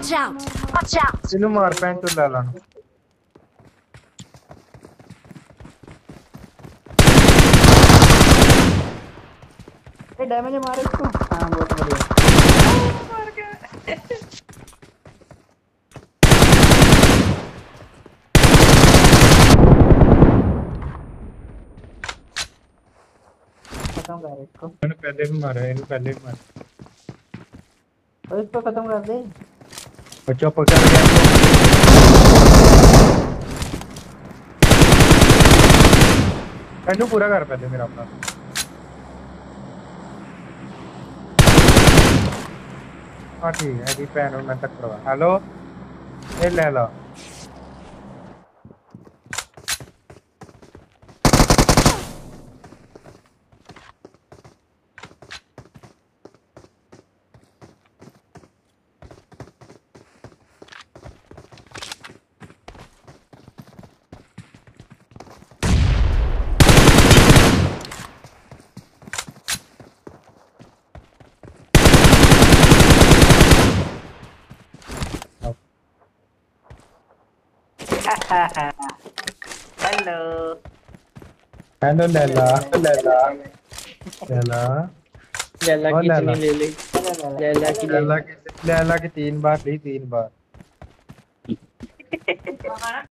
Watch out! Watch out! इन्हें मार pant तो ले लाना ये डैमेज मारे इसको। हाँ बहुत बढ़िया। मार के खत्म कर इसको। इन्हें पहले भी मारा इन्हें पहले भी मारा और इसको खत्म कर दे। बच्चों पकड़ गया इन्हें पूरा कर पहले मेरा अपना हाँ ठीक है जी पैन और मैं तक करवा हेलो ये ले लो हेलो हेलो लैला लैला लैला लैला और कितनी लैला ले ली लैला की ले लैला की 3 बार ली 3 बार